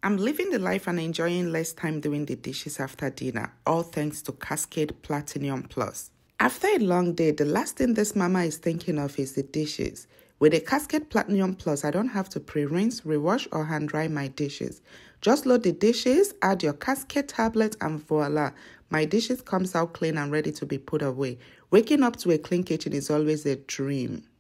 I'm living the life and enjoying less time doing the dishes after dinner, all thanks to Cascade Platinum Plus. After a long day, the last thing this mama is thinking of is the dishes. With a Cascade Platinum Plus, I don't have to pre-rinse, rewash, or hand-dry my dishes. Just load the dishes, add your Cascade tablet, and voila, my dishes comes out clean and ready to be put away. Waking up to a clean kitchen is always a dream.